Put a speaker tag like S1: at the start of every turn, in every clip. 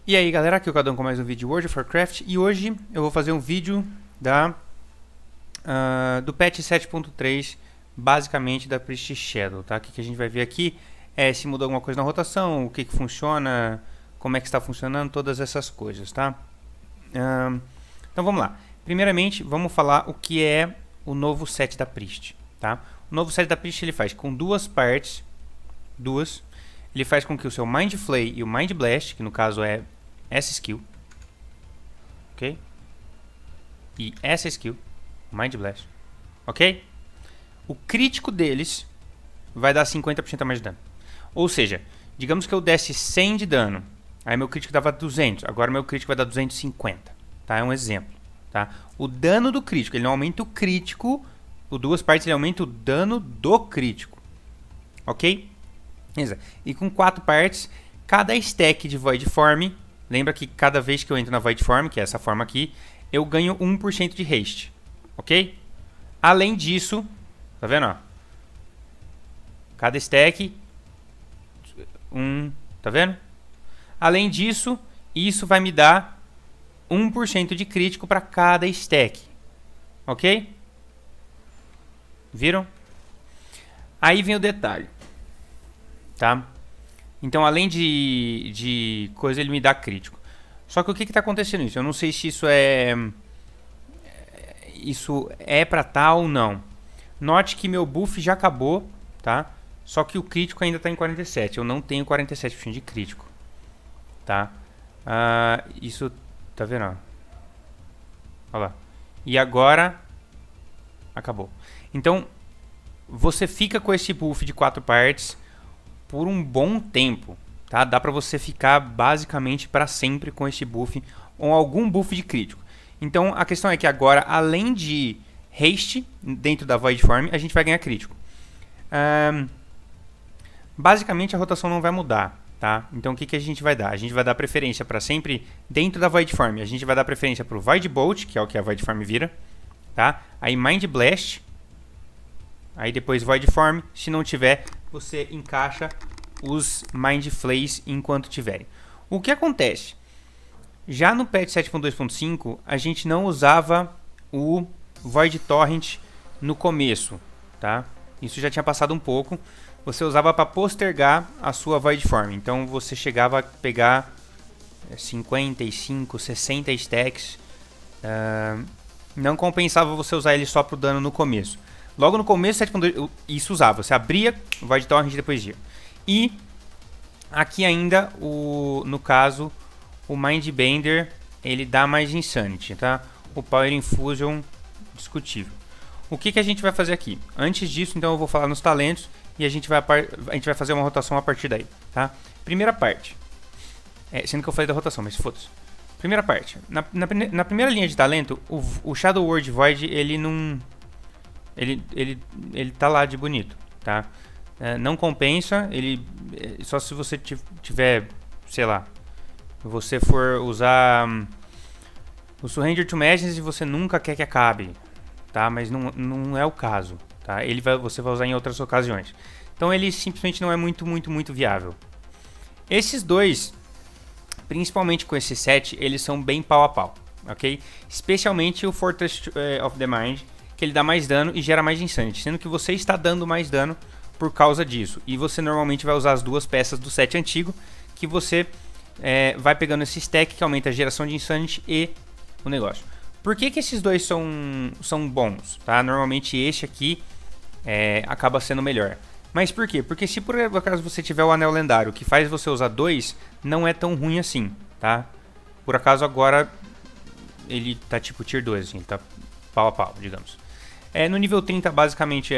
S1: E aí galera, aqui é o Cadão com mais um vídeo de World of Warcraft. E hoje eu vou fazer um vídeo do patch 7.3, basicamente da Priest Shadow, tá? O que a gente vai ver aqui é se mudou alguma coisa na rotação, o que funciona, como é que está funcionando, todas essas coisas, tá? Então vamos lá. Primeiramente, vamos falar o que é o novo set da Priest, tá? O novo set da Priest ele faz com duas partes, ele faz com que o seu Mind Flay e o Mind Blast, que no caso é essa skill, ok? E essa skill, Mind Blast, ok? O crítico deles vai dar 50% a mais de dano. Ou seja, digamos que eu desse 100 de dano, aí meu crítico dava 200, agora meu crítico vai dar 250, tá? É um exemplo, tá? O dano do crítico, ele não aumenta o crítico, por duas partes ele aumenta o dano do crítico, ok? E com 4 partes, cada stack de Void Form, lembra que cada vez que eu entro na Void Form, que é essa forma aqui, eu ganho 1% de haste, ok? Além disso, tá vendo, ó? Cada stack, tá vendo? Além disso, isso vai me dar 1% de crítico para cada stack, ok? Viram? Aí vem o detalhe. Tá? Então, além de coisa, ele me dá crítico. Só que o que está acontecendo isso? Eu não sei se isso é pra tal ou não. Note que meu buff já acabou, tá? Só que o crítico ainda está em 47. Eu não tenho 47% de crítico, tá? Isso, tá vendo? Olha lá. E agora acabou. Então, você fica com esse buff de 4 partes por um bom tempo, tá? Dá pra você ficar basicamente para sempre com esse buff ou algum buff de crítico. Então a questão é que agora, além de haste dentro da Void Form, a gente vai ganhar crítico. Basicamente a rotação não vai mudar, tá? Então o que a gente vai dar? A gente vai dar preferência para sempre dentro da Void Form. A gente vai dar preferência para o Void Bolt, que é o que a Void Form vira, tá? Aí Mind Blast. Aí depois Void Form, se não tiver, você encaixa os Mind Flays enquanto tiverem. O que acontece? Já no patch 7.2.5, a gente não usava o Void Torrent no começo, tá? Isso já tinha passado um pouco. Você usava para postergar a sua Void Form. Então você chegava a pegar 55, 60 stacks. Não compensava você usar ele só para o dano no começo. Logo no começo, 7.2, isso usava. Você abria o Void Torrent depois dia. E aqui ainda, no caso, o Mind Bender, ele dá mais Insanity, tá? O Power Infusion, discutível. O que a gente vai fazer aqui? Antes disso, então, eu vou falar nos talentos e a gente vai fazer uma rotação a partir daí, tá? Primeira parte. Sendo que eu falei da rotação, mas foda-se. Primeira parte. Na primeira linha de talento, o Shadow Word Void, ele não... Ele tá lá de bonito, tá? Não compensa, só se você tiver, sei lá, você for usar o Surrender to Magics e você nunca quer que acabe, tá? Mas não é o caso, tá? Você vai usar em outras ocasiões. Então ele simplesmente não é muito viável. Esses dois, principalmente com esse set, eles são bem pau a pau, ok? Especialmente o Fortress of the Mind, que ele dá mais dano e gera mais Insanity, sendo que você está dando mais dano por causa disso. E você normalmente vai usar as duas peças do set antigo, que você vai pegando esse stack que aumenta a geração de Insanity e o negócio. Por que esses dois são bons? Tá? Normalmente este aqui acaba sendo melhor. Mas por quê? Porque se por acaso você tiver o anel lendário que faz você usar dois, não é tão ruim assim, tá? Por acaso agora ele tá tipo tier 2, assim, tá pau a pau, digamos. No nível 30 basicamente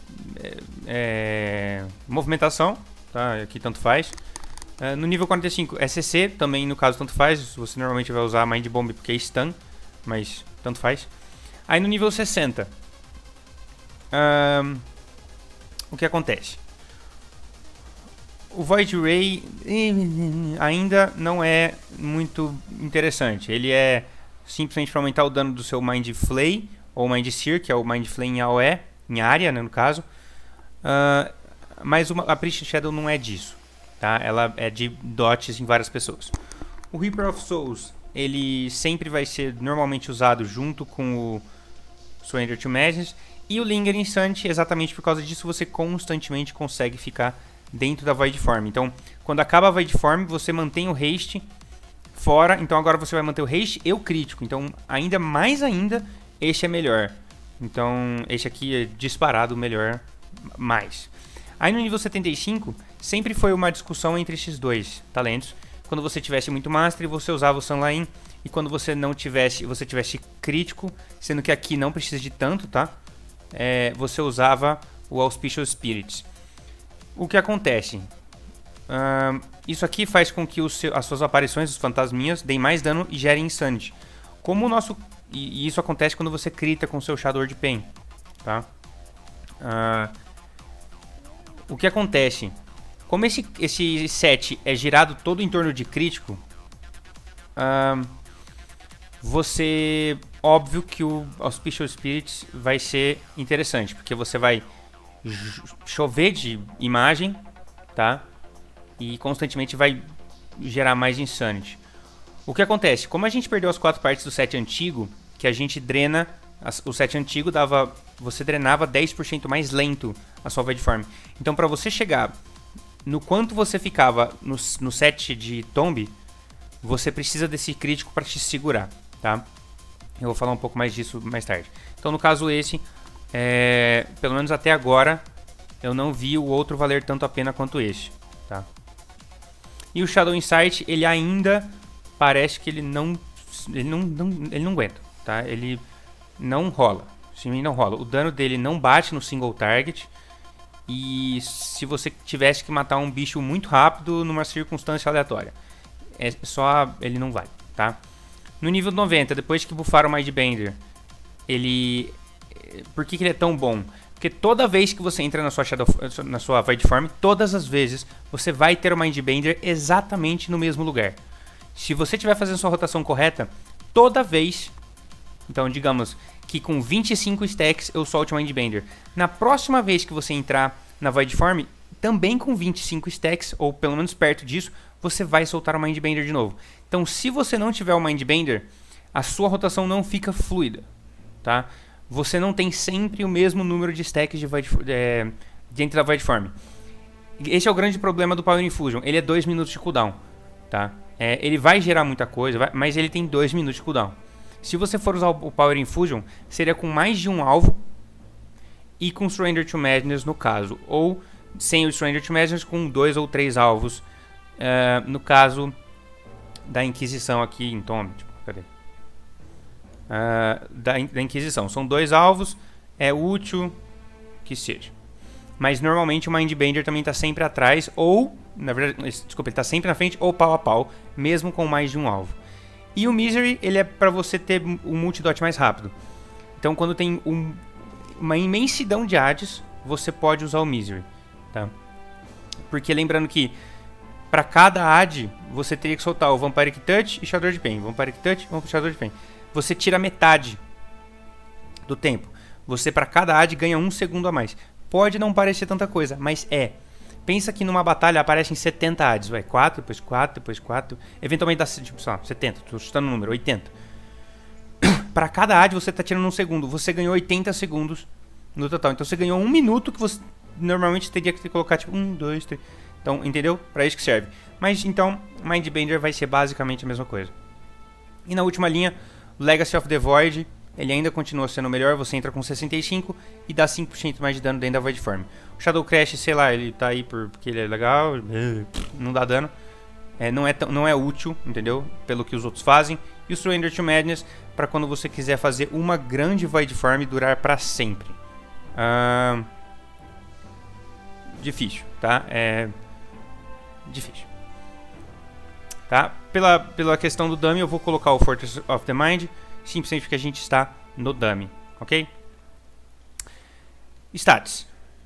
S1: movimentação, tá? Aqui tanto faz. No nível 45 é CC, também no caso tanto faz. Você normalmente vai usar Mind Bomb porque é stun, mas tanto faz. Aí no nível 60, o que acontece? O Void Ray ainda não é muito interessante. Ele é simplesmente para aumentar o dano do seu Mind Flay ou Mind Sear, que é o Mind Flay em AOE, em área, né, no caso. Mas a Priest Shadow não é disso, tá? Ela é de dots em várias pessoas. O Reaper of Souls, ele sempre vai ser normalmente usado junto com o Surrender to Madness. E o Lingering Insanity, exatamente por causa disso, você constantemente consegue ficar dentro da Void Form. Então, quando acaba a Void Form, você mantém o haste fora. Então, agora você vai manter o haste e o crítico. Então, ainda mais ainda, este é melhor. Então, este aqui é disparado melhor mais. Aí no nível 75, sempre foi uma discussão entre esses dois talentos. Quando você tivesse muito Mastery, você usava o Sunline. E quando você não tivesse, você tivesse crítico, sendo que aqui não precisa de tanto, tá? Você usava o Auspicious Spirits. O que acontece? Isso aqui faz com que as suas aparições, os fantasminhas, deem mais dano e gerem Insanity. Como o nosso... E isso acontece quando você crita com o seu Shadow de Pain, tá? O que acontece? Como esse set é girado todo em torno de crítico, óbvio que o Auspicious Spirits vai ser interessante, porque você vai chover de imagem, tá? E constantemente vai gerar mais Insanity. O que acontece? Como a gente perdeu as 4 partes do set antigo, que a gente drena... O set antigo você drenava 10% mais lento a sua Void Form. Então, para você chegar no quanto você ficava no set de Tomb, você precisa desse crítico para te segurar, tá? Eu vou falar um pouco mais disso mais tarde. Então, no caso esse, pelo menos até agora, eu não vi o outro valer tanto a pena quanto este, tá? E o Shadow Insight, ele ainda parece que ele não aguenta, tá? Ele não rola, simplesmente não rola. O dano dele não bate no single target. E se você tivesse que matar um bicho muito rápido numa circunstância aleatória, ele não vai, tá? No nível 90, depois que buffaram o Mindbender, por que ele é tão bom? Porque toda vez que você entra na sua Void Form, todas as vezes você vai ter o Mindbender exatamente no mesmo lugar. Se você estiver fazendo sua rotação correta, toda vez... Então, digamos que com 25 stacks eu solte o Mindbender. Na próxima vez que você entrar na Void Form, também com 25 stacks, ou pelo menos perto disso, você vai soltar o Mindbender de novo. Então, se você não tiver o Mindbender, a sua rotação não fica fluida, tá? Você não tem sempre o mesmo número de stacks dentro da Void Form. Esse é o grande problema do Power Infusion. Ele é 2 minutos de cooldown, tá? Ele vai gerar muita coisa, mas ele tem 2 minutos de cooldown. Se você for usar o Power Infusion, seria com mais de um alvo e com Surrender to Madness no caso. Ou sem o Surrender to Madness com 2 ou 3 alvos. No caso da Inquisição aqui em Tomb. Cadê? Da Inquisição. São 2 alvos, é útil que seja. Mas normalmente o Mindbender também está sempre atrás, ou, na verdade, desculpa, ele está sempre na frente ou pau a pau, mesmo com mais de um alvo. E o Misery, ele é para você ter um multidot mais rápido. Então, quando tem uma imensidão de Hades, você pode usar o Misery, tá? Porque lembrando que para cada AD, você teria que soltar o Vampiric Touch e Shadow de Pain. Vampiric Touch e Shadow de Pain. Você tira metade do tempo. Você, para cada AD, ganha 1 segundo a mais. Pode não parecer tanta coisa, mas é. Pensa que numa batalha aparecem 70 ADs. 4, depois 4, depois 4. Eventualmente dá, tipo, sei lá, 70. Estou chutando o número, 80. Para cada AD você está tirando 1 segundo. Você ganhou 80 segundos no total. Então você ganhou 1 minuto que você normalmente teria que colocar tipo 1, 2, 3. Então, entendeu? Para isso que serve. Mas então, Mindbender vai ser basicamente a mesma coisa. E na última linha, Legacy of the Void. Ele ainda continua sendo o melhor, você entra com 65 e dá 5% mais de dano dentro da Void Form. O Shadow Crash, sei lá, ele tá aí porque ele é legal, não dá dano. Não é útil, entendeu? Pelo que os outros fazem. E o Surrender to Madness, para quando você quiser fazer uma grande Void Form durar para sempre. Difícil, tá? Difícil. Tá? Pela questão do dummy, eu vou colocar o Fortress of the Mind, simplesmente porque a gente está no dummy, ok? Stats.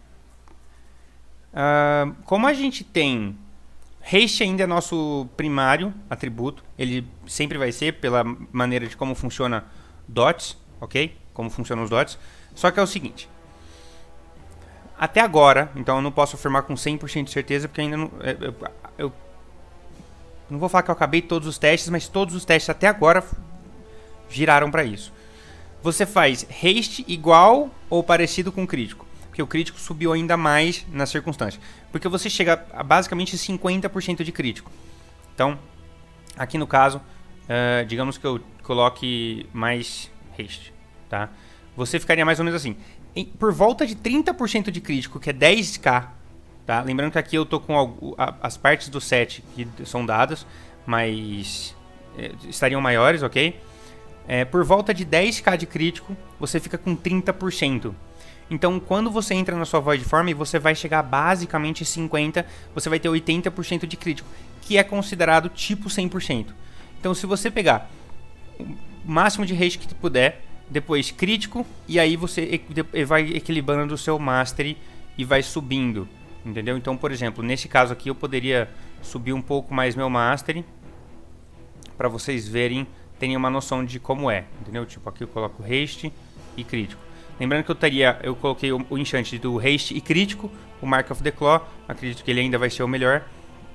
S1: Como a gente tem... Haste ainda é nosso primário atributo, ele sempre vai ser pela maneira de como funciona dots, ok? Como funcionam os dots. Só que é o seguinte. Até agora, então eu não posso afirmar com 100% de certeza, porque ainda não... Não vou falar que eu acabei todos os testes, mas todos os testes até agora giraram para isso. Você faz haste igual ou parecido com o crítico, porque o crítico subiu ainda mais na circunstância. Porque você chega a basicamente 50% de crítico. Então, aqui no caso, digamos que eu coloque mais haste, tá? Você ficaria mais ou menos assim. Por volta de 30% de crítico, que é 10k, tá? Lembrando que aqui eu tô com as partes do set que são dadas, mas estariam maiores, ok? Por volta de 10k de crítico, você fica com 30%. Então, quando você entra na sua Void Form, você vai chegar a basicamente 50%, você vai ter 80% de crítico, que é considerado tipo 100%. Então, se você pegar o máximo de haste que puder, depois crítico, e aí você vai equilibrando o seu Mastery e vai subindo, entendeu? Então, por exemplo, nesse caso aqui eu poderia subir um pouco mais meu Mastery, para vocês verem, terem uma noção de como é, entendeu? Tipo, aqui eu coloco haste e crítico. Lembrando que eu coloquei o enchant do haste e crítico, o Mark of the Claw, acredito que ele ainda vai ser o melhor.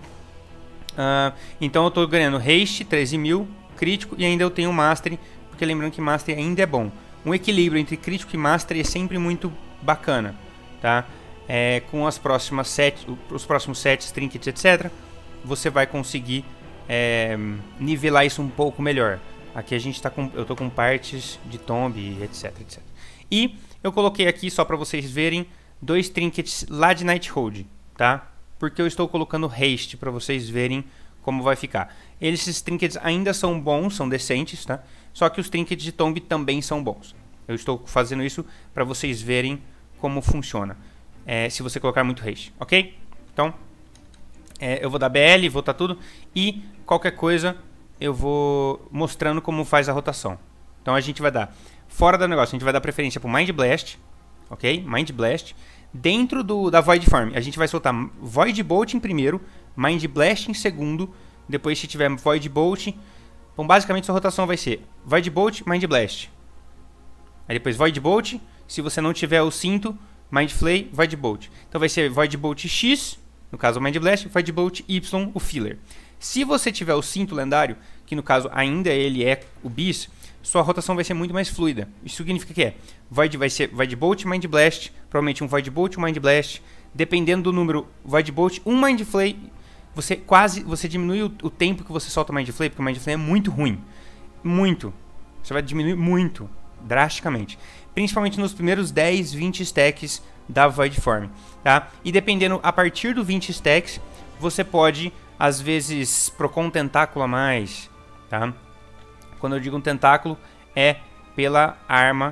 S1: Então eu estou ganhando haste, 13.000, crítico, e ainda eu tenho Mastery, porque lembrando que Mastery ainda é bom. Um equilíbrio entre crítico e Mastery é sempre muito bacana, tá? Com os próximos sets, trinkets, etc., você vai conseguir nivelar isso um pouco melhor. Aqui a gente eu tô com partes de tomb, etc, etc. E eu coloquei aqui, só para vocês verem, 2 trinkets lá de Nighthold, tá? Porque eu estou colocando haste para vocês verem como vai ficar. Esses trinkets ainda são bons, são decentes, tá? Só que os trinkets de tomb também são bons. Eu estou fazendo isso para vocês verem como funciona. Se você colocar muito haste, ok? Então, eu vou dar BL, vou dar tudo. E qualquer coisa eu vou mostrando como faz a rotação. Então a gente vai dar, fora do negócio, a gente vai dar preferência para o Mind Blast, ok? Mind Blast. Dentro da Void Form, a gente vai soltar Void Bolt em primeiro, Mind Blast em segundo, depois se tiver Void Bolt. Bom, basicamente sua rotação vai ser Void Bolt, Mind Blast. Aí depois Void Bolt, se você não tiver o cinto, Mind Flay, Void Bolt. Então vai ser Void Bolt X, no caso o Mind Blast, Void Bolt Y, o Filler. Se você tiver o cinto lendário, que no caso ainda ele é o Bis, sua rotação vai ser muito mais fluida. Isso significa que vai ser Void Bolt, Mind Blast, provavelmente um Void Bolt, um Mind Blast, dependendo do número Void Bolt, um Mind Flay. Você diminui o tempo que você solta o Mind Flay, porque o Mind Flay é muito ruim. Muito. Você vai diminuir muito, drasticamente. Principalmente nos primeiros 10, 20 stacks da Void Form, tá? E dependendo, a partir do 20 stacks, você pode, às vezes, procar um tentáculo a mais, tá? Quando eu digo um tentáculo, é pela arma...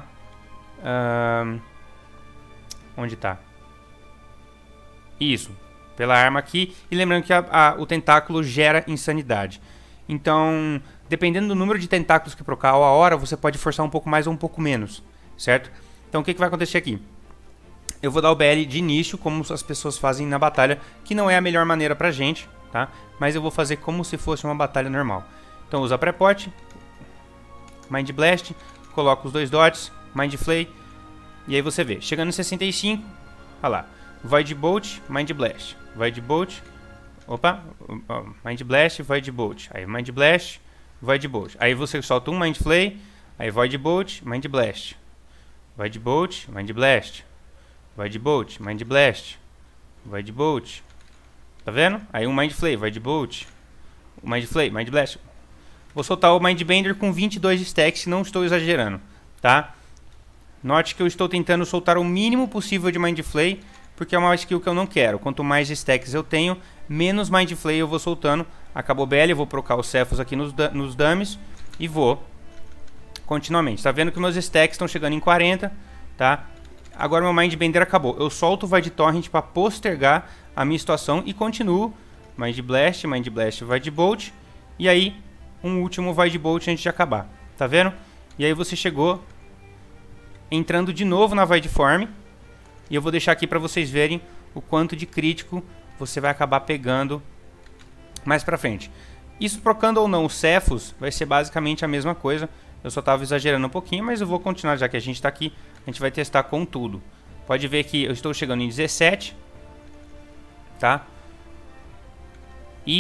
S1: onde está? Isso, pela arma aqui. E lembrando que o tentáculo gera insanidade. Então, dependendo do número de tentáculos que procar ou a hora, você pode forçar um pouco mais ou um pouco menos, certo? Então, o que vai acontecer aqui? Eu vou dar o BL de início, como as pessoas fazem na batalha, que não é a melhor maneira pra gente, tá? Mas eu vou fazer como se fosse uma batalha normal. Então, usa pré-pot, Mind Blast, coloca os 2 dots, Mind Flay, e aí você vê. Chegando em 65, olha lá. Void Bolt, Mind Blast. Void Bolt, opa, Mind Blast, Void Bolt. Aí Mind Blast, Void Bolt. Aí você solta um Mind Flay, aí Void Bolt, Mind Blast. Void Bolt, Mind Blast. Void Bolt, Mind Blast. Void Bolt. Tá vendo? Aí um Mind Flay, Void Bolt. O Mind Flay, Mind Blast. Vou soltar o Mind Bender com 22 stacks, não estou exagerando, tá? Note que eu estou tentando soltar o mínimo possível de Mind Flay, porque é uma skill que eu não quero. Quanto mais stacks eu tenho, menos Mind Flay eu vou soltando. Acabou BL, eu vou procar os Cephos aqui nos dummies e vou continuamente. Tá vendo que meus stacks estão chegando em 40, tá? Agora meu Mind Bender acabou. Eu solto o Void Torrent para postergar a minha situação e continuo. Mind Blast, Void Bolt. E aí, um último Void Bolt antes de acabar. Tá vendo? E aí você chegou entrando de novo na Void Form. E eu vou deixar aqui para vocês verem o quanto de crítico você vai acabar pegando mais pra frente. Isso trocando ou não os Cephos vai ser basicamente a mesma coisa. Eu só estava exagerando um pouquinho, mas eu vou continuar, já que a gente está aqui. A gente vai testar com tudo. Pode ver que eu estou chegando em 17. Tá? E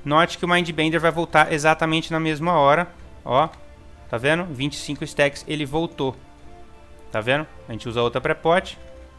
S1: Note que o Mindbender vai voltar exatamente na mesma hora. Ó, tá vendo? 25 stacks, ele voltou. Tá vendo? A gente usa outra pré-pot.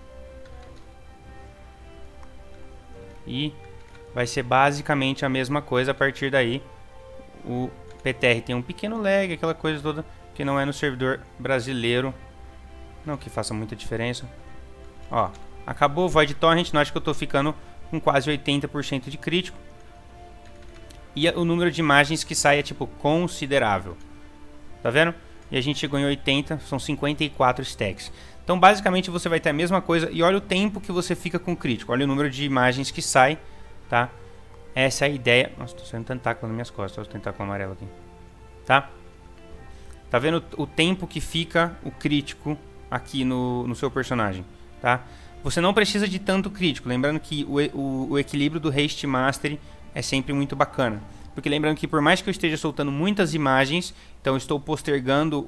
S1: E vai ser basicamente a mesma coisa a partir daí. O PTR tem um pequeno lag, aquela coisa toda, que não é no servidor brasileiro. Não que faça muita diferença. Ó, acabou o Void Torrent. Note que eu tô ficando com quase 80% de crítico. E o número de imagens que sai é tipo considerável. Tá vendo? E a gente chegou em 80, são 54 stacks. Então basicamente você vai ter a mesma coisa. E olha o tempo que você fica com crítico. Olha o número de imagens que sai, tá? Essa é a ideia. Nossa, tô saindo tentáculo nas minhas costas. Olha o tentáculo amarelo aqui. Tá? Tá vendo o tempo que fica o crítico aqui no seu personagem, tá? Você não precisa de tanto crítico. Lembrando que o equilíbrio do Haste Mastery é sempre muito bacana. Porque lembrando que por mais que eu esteja soltando muitas imagens, então eu estou postergando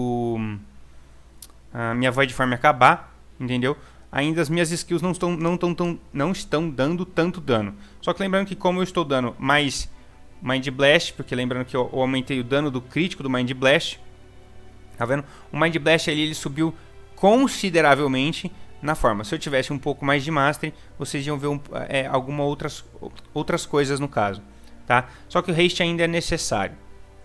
S1: a minha Void Form acabar, entendeu? Ainda as minhas skills não estão dando tanto dano. Só que lembrando que como eu estou dando mais Mind Blast, porque lembrando que eu aumentei o dano do crítico do Mind Blast, tá vendo? O Mind Blast ali, ele subiu consideravelmente na forma. Se eu tivesse um pouco mais de Mastery, vocês iam ver algumas outras coisas no caso, tá? Só que o haste ainda é necessário,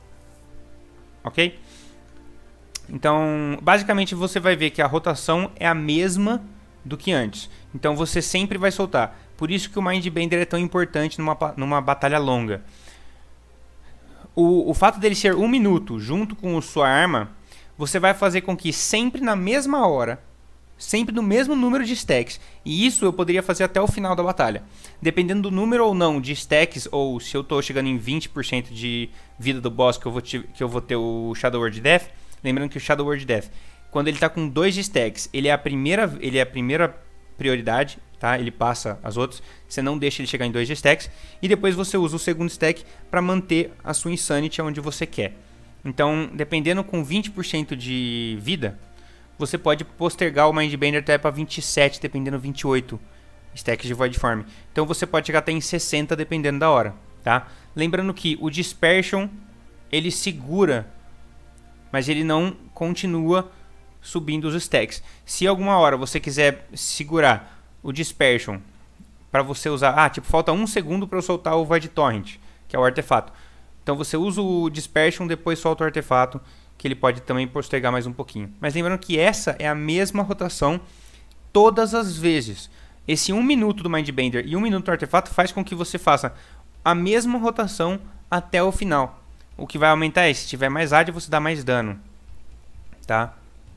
S1: ok? Então, basicamente você vai ver que a rotação é a mesma do que antes. Então você sempre vai soltar. Por isso que o Mindbender é tão importante numa batalha longa. O fato dele ser 1 minuto junto com sua arma, você vai fazer com que sempre na mesma hora, sempre no mesmo número de stacks, e isso eu poderia fazer até o final da batalha. Dependendo do número ou não de stacks, ou se eu estou chegando em 20% de vida do boss que eu vou ter o Shadow Word Death. Lembrando que o Shadow Word Death, quando ele está com 2 stacks, ele é a primeira prioridade, tá? Ele passa as outras, você não deixa ele chegar em 2 stacks, e depois você usa o segundo stack para manter a sua Insanity onde você quer. Então, dependendo com 20% de vida, você pode postergar o Mindbender até para 27, dependendo 28 stacks de Void Form. Então você pode chegar até em 60 dependendo da hora, tá? Lembrando que o Dispersion, ele segura, mas ele não continua subindo os stacks. Se alguma hora você quiser segurar o Dispersion para você usar, tipo, falta 1 segundo para eu soltar o Void Torrent, que é o artefato. Então você usa o Dispersion, depois solta o artefato, que ele pode também postergar mais um pouquinho. Mas lembrando que essa é a mesma rotação todas as vezes. Esse 1 minuto do Mindbender e 1 minuto do artefato faz com que você faça a mesma rotação até o final. O que vai aumentar é, se tiver mais AD, você dá mais dano, tá?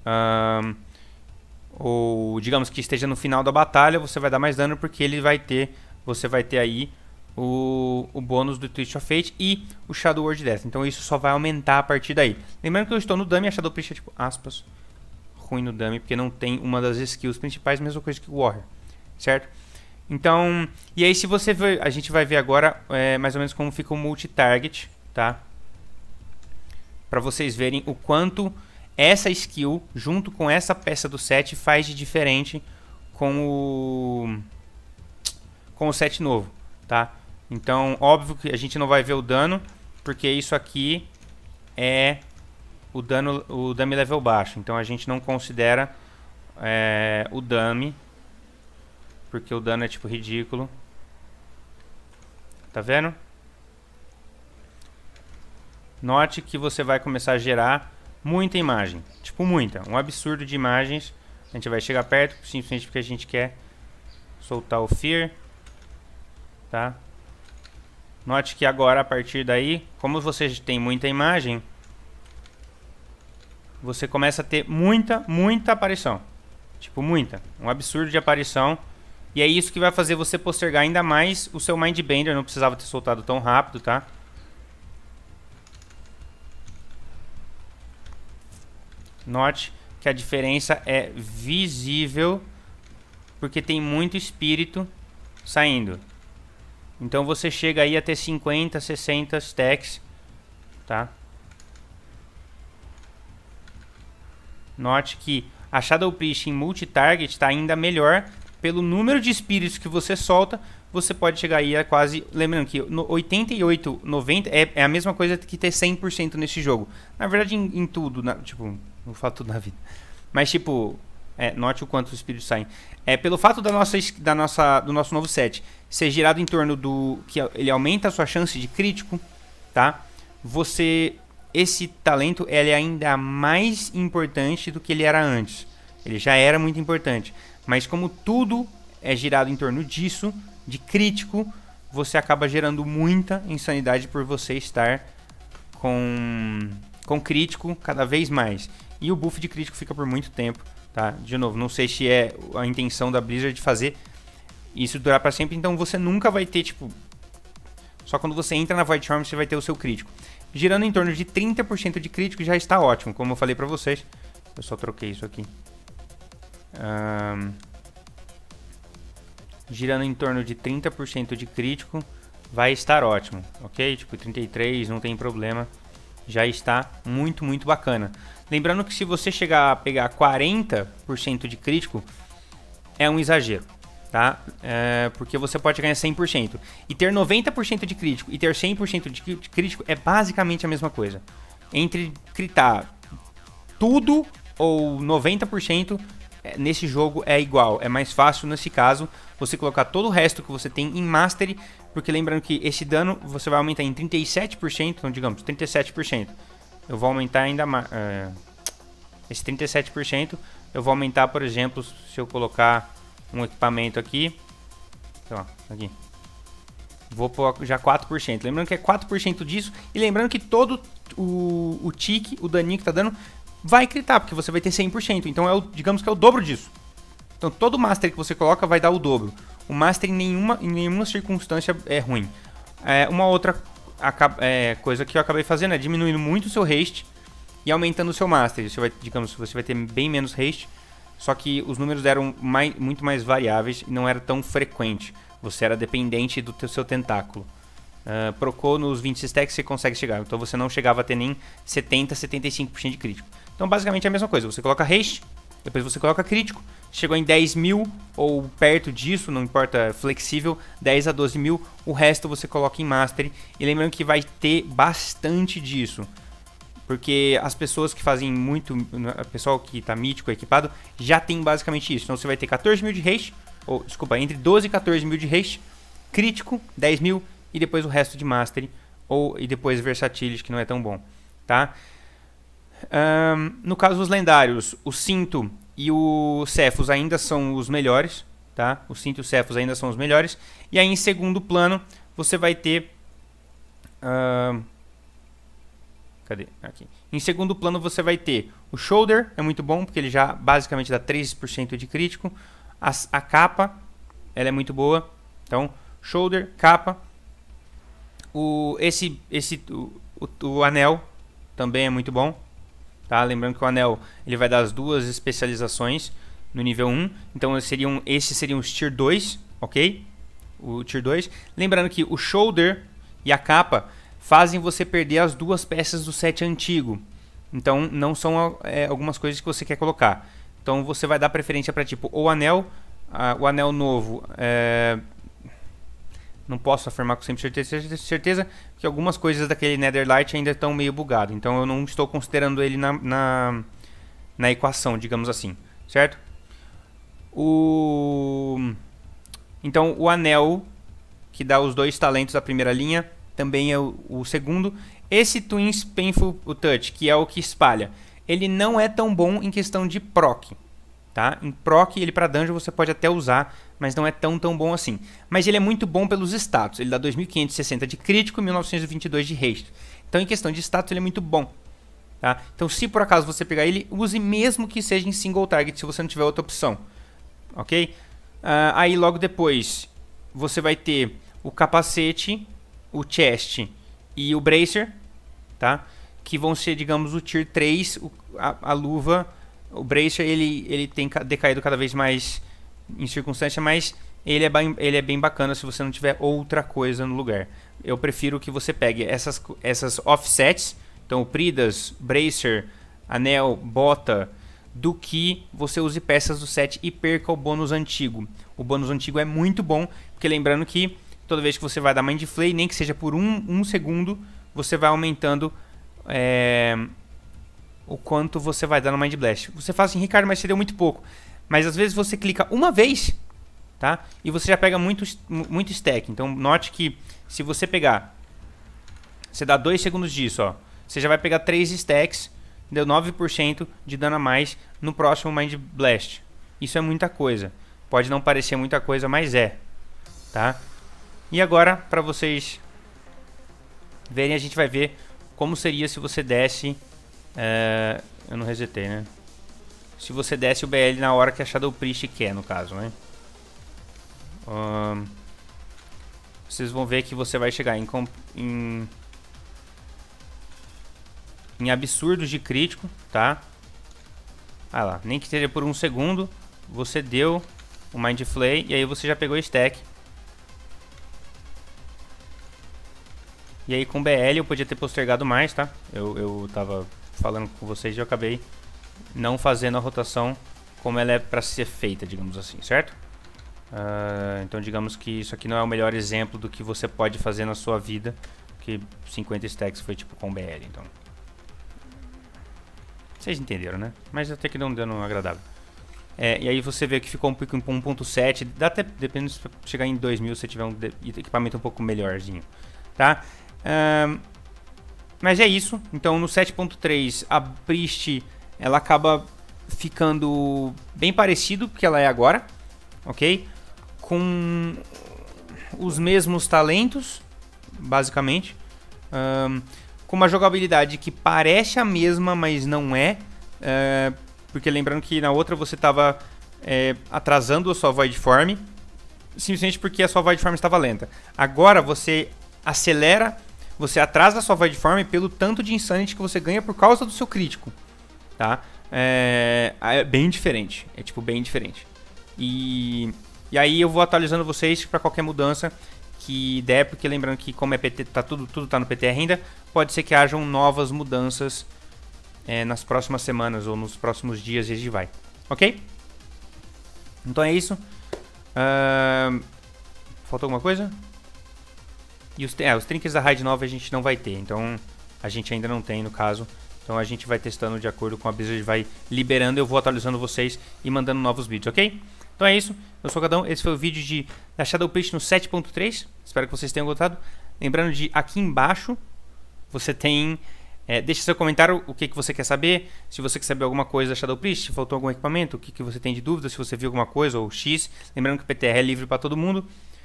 S1: Ou digamos que esteja no final da batalha, você vai dar mais dano porque você vai ter aí o bônus do Twist of Fate e o Shadow Word Death. Então isso só vai aumentar a partir daí. Lembrando que eu estou no dummy, a Shadow Priest é tipo, aspas, ruim no dummy, porque não tem uma das skills principais, mesma coisa que o Warrior, certo? Então, e aí se você ver, a gente vai ver agora mais ou menos como fica o multi-target, tá? Para vocês verem o quanto essa skill, junto com essa peça do set, faz de diferente com o set novo, tá? Então, óbvio que a gente não vai ver o dano, porque isso aqui é o dummy level baixo. Então a gente não considera o dummy, porque o dano é tipo ridículo. Tá vendo? Note que você vai começar a gerar muita imagem, tipo muita, um absurdo de imagens. A gente vai chegar perto, simplesmente porque a gente quer soltar o Fear, tá? Note que agora, a partir daí, como você tem muita imagem, você começa a ter muita aparição. Tipo, muita. Um absurdo de aparição. E é isso que vai fazer você postergar ainda mais o seu Mindbender. Não precisava ter soltado tão rápido, tá? Note que a diferença é visível, porque tem muito espírito saindo. Então você chega aí a ter 50, 60 stacks, tá? Note que a Shadow Priest em multi-target está ainda melhor pelo número de espíritos que você solta, você pode chegar aí a quase... Lembrando que no 88, 90 é a mesma coisa que ter 100% nesse jogo. Na verdade, em tudo, tipo, não falo tudo na vida. Mas, tipo, note o quanto os espíritos saem. Pelo fato do nosso novo set ser girado em torno do... que ele aumenta a sua chance de crítico, tá? Esse talento ele é ainda mais importante do que ele era antes. Ele já era muito importante. Mas como tudo é girado em torno disso, de crítico, você acaba gerando muita insanidade por você estar com crítico cada vez mais. E o buff de crítico fica por muito tempo, tá? De novo, não sei se é a intenção da Blizzard de fazer isso durar para sempre, então você nunca vai ter, tipo... Só quando você entra na Void Charm você vai ter o seu crítico. Girando em torno de 30% de crítico já está ótimo, como eu falei para vocês. Eu só troquei isso aqui. Girando em torno de 30% de crítico vai estar ótimo, ok? Tipo 33, não tem problema. Já está muito, muito bacana. Lembrando que se você chegar a pegar 40% de crítico, é um exagero, tá? Porque você pode ganhar 100%. E ter 90% de crítico e ter 100% de crítico é basicamente a mesma coisa. Entre critar tudo ou 90%, nesse jogo é igual. É mais fácil, nesse caso, você colocar todo o resto que você tem em Mastery, porque lembrando que esse dano você vai aumentar em 37%, então digamos 37%. Eu vou aumentar ainda mais. Esse 37% eu vou aumentar, por exemplo, se eu colocar um equipamento aqui. Então, aqui. Vou pôr já 4%. Lembrando que é 4% disso. E lembrando que todo o tique, o daninho que tá dando, vai critar, porque você vai ter 100%. Então, digamos que é o dobro disso. Então, todo Master que você coloca vai dar o dobro. O Master em nenhuma circunstância é ruim. Uma outra coisa que eu acabei fazendo é diminuindo muito o seu haste e aumentando o seu Master. Digamos, você vai ter bem menos haste, só que os números eram muito mais variáveis e não era tão frequente. Você era dependente do seu tentáculo. Procou nos 20 stacks você consegue chegar. Então você não chegava a ter nem 70, 75% de crítico. Então basicamente é a mesma coisa. Você coloca haste, depois você coloca crítico. Chegou em 10 mil ou perto disso, não importa, flexível, 10 a 12 mil. O resto você coloca em Mastery. E lembrando que vai ter bastante disso. Porque as pessoas que fazem muito, o pessoal que está mítico, equipado, já tem basicamente isso. Então você vai ter 14 mil de haste, ou desculpa, entre 12 e 14 mil de haste, crítico, 10 mil e depois o resto de Mastery, e depois Versatility, que não é tão bom, tá? No caso dos lendários, o Cinto e o Cephus ainda são os melhores, tá? O Cinto e o Cephus ainda são os melhores. E aí em segundo plano você vai ter... Cadê? Aqui. Em segundo plano você vai ter o Shoulder, é muito bom, porque ele já basicamente dá 3% de crítico. A capa, ela é muito boa. Então, Shoulder, capa. O anel também é muito bom. Tá? Lembrando que o anel ele vai dar as duas especializações no nível 1. Então esses seriam os Tier 2, ok? O Tier 2. Lembrando que o Shoulder e a capa fazem você perder as duas peças do set antigo. Então não são algumas coisas que você quer colocar. Então você vai dar preferência para tipo o anel novo. Não posso afirmar com 100% certeza que algumas coisas daquele Netherlight ainda estão meio bugado. Então eu não estou considerando ele na equação, digamos assim, certo? Então o anel que dá os dois talentos da primeira linha também é o segundo. Esse Twins Painful Touch, que é o que espalha, ele não é tão bom em questão de proc. Tá? Em proc, ele para dungeon você pode até usar, mas não é tão bom assim. Mas ele é muito bom pelos status. Ele dá 2560 de crítico e 1922 de haste. Então em questão de status ele é muito bom. Tá? Então se por acaso você pegar ele, use mesmo que seja em single target, se você não tiver outra opção. Ok? Aí logo depois você vai ter o capacete, o chest e o bracer, tá? Que vão ser, digamos, o tier 3, a luva. O bracer ele tem decaído cada vez mais em circunstância, mas ele é bem bacana se você não tiver outra coisa no lugar. Eu prefiro que você pegue essas offsets, então o Pridas, bracer, anel, bota, do que você use peças do set e perca o bônus antigo. O bônus antigo é muito bom, porque lembrando que toda vez que você vai dar Mind Flay, nem que seja por um segundo, você vai aumentando o quanto você vai dar no Mind Blast. Você fala assim, Ricardo, mas você deu muito pouco. Mas às vezes você clica uma vez, tá? E você já pega muito stack. Então note que se você pegar, você dá 2 segundos disso, ó, você já vai pegar 3 stacks, deu 9% de dano a mais no próximo Mind Blast. Isso é muita coisa. Pode não parecer muita coisa, mas é, tá? E agora, para vocês verem, a gente vai ver como seria se você desse... eu não resetei, né? Se você desse o BL na hora que a Shadow Priest quer, no caso, né? Vocês vão ver que você vai chegar em absurdos de crítico, tá? Ah lá, nem que seja por um segundo, você deu o Mind Flay e aí você já pegou o stack. E aí com BL eu podia ter postergado mais, tá? Eu tava falando com vocês e eu acabei não fazendo a rotação como ela é pra ser feita, digamos assim, certo? Então digamos que isso aqui não é o melhor exemplo do que você pode fazer na sua vida, que 50 stacks foi tipo com BL, então... Vocês entenderam, né? Mas até que deu um dano agradável. E aí você vê que ficou um pico em 1.7, dá até, dependendo se chegar em 2000, se tiver um equipamento um pouco melhorzinho, tá? Mas é isso. Então no 7.3 a Priest ela acaba ficando bem parecido que ela é agora, ok? Com os mesmos talentos, basicamente, com uma jogabilidade que parece a mesma, mas não é, porque lembrando que na outra você estava atrasando a sua Void Form, simplesmente porque a sua Void Form estava lenta. Agora você acelera, você atrasa a sua Void Form pelo tanto de Insanity que você ganha por causa do seu crítico, tá? É bem diferente, é tipo bem diferente. E aí eu vou atualizando vocês para qualquer mudança que der, porque lembrando que como é PT, tudo tá no PTR ainda, pode ser que hajam novas mudanças nas próximas semanas ou nos próximos dias e a gente vai, ok? Então é isso. Faltou alguma coisa? E os trinkets da raid nova a gente não vai ter, então a gente ainda não tem no caso. Então a gente vai testando de acordo com a Blizzard, vai liberando, eu vou atualizando vocês e mandando novos vídeos, ok? Então é isso, eu sou o Gadão, esse foi o vídeo da Shadow Priest no 7.3, espero que vocês tenham gostado. Lembrando de aqui embaixo, você tem, deixa seu comentário o que você quer saber, se você quer saber alguma coisa da Shadow Priest, se faltou algum equipamento, o que você tem de dúvida, se você viu alguma coisa ou X, lembrando que o PTR é livre para todo mundo.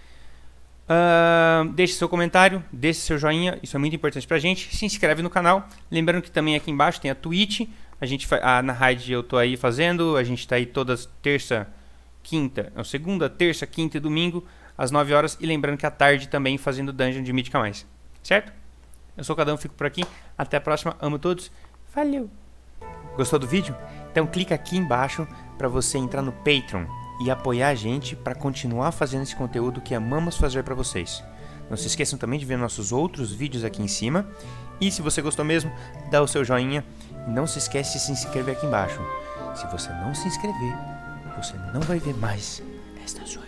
S1: Deixe seu comentário, deixe seu joinha, isso é muito importante pra gente. Se inscreve no canal, lembrando que também aqui embaixo tem a Twitch. A gente na raid eu tô aí fazendo, a gente tá aí todas segunda, terça, quinta e domingo às 9 horas, e lembrando que à tarde também fazendo dungeon de Mítica Mais, certo? Eu sou o Cadão, fico por aqui, até a próxima, amo todos, valeu! Gostou do vídeo? Então clica aqui embaixo para você entrar no Patreon e apoiar a gente para continuar fazendo esse conteúdo que amamos fazer para vocês. Não se esqueçam também de ver nossos outros vídeos aqui em cima. E se você gostou mesmo, dá o seu joinha. E não se esquece de se inscrever aqui embaixo. Se você não se inscrever, você não vai ver mais estas joias.